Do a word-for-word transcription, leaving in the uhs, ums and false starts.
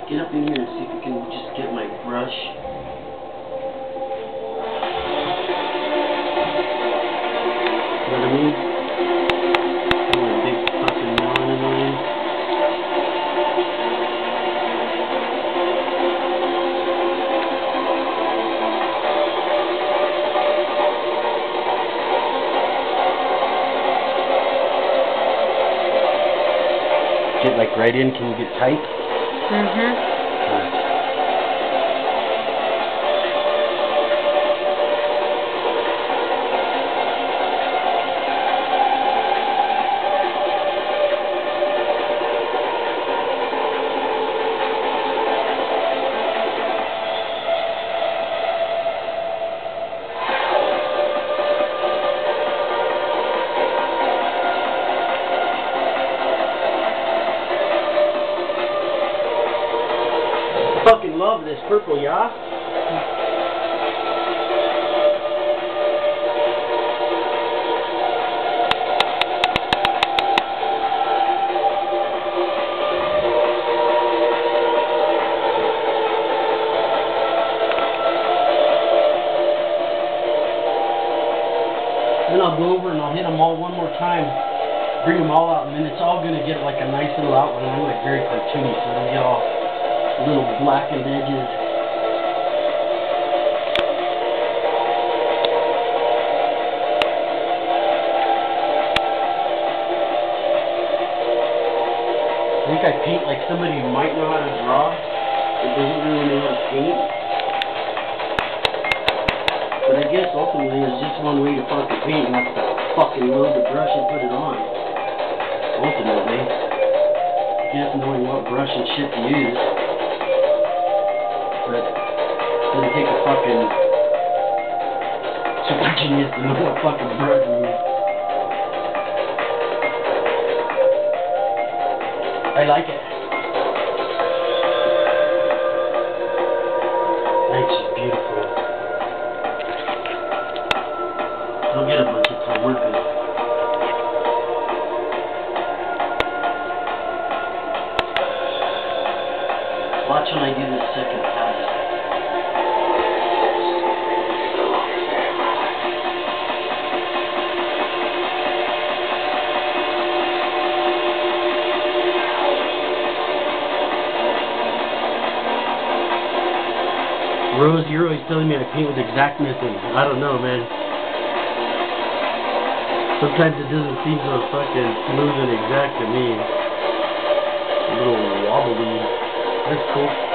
get up in here and see if we can just get my brush. You know what I mean? My big fucking melon in mine. Get like right in, can you get tight? Mm-hmm. Alright. Fucking love this purple, yeah? Then I'll go over and I'll hit them all one more time, bring them all out, and then it's all gonna get like a nice little outline. I'm like very cartoony, so it'll get all little blackened edges. I think I paint like somebody who might know how to draw, but doesn't really know how to paint. But I guess ultimately there's just one way to fucking paint, and that's to fucking load the brush and put it on. Ultimately, just knowing what brush and shit to use. But it doesn't take a fucking super genius to know what fucking brush to use. I like it. It's just beautiful. I'll get a bunch of time working. Watch when I do this second pass. Rose, you're always telling me I paint with exactness, and I don't know, man. Sometimes it doesn't seem so fucking smooth and exact to me. A little wobbly. That's cool.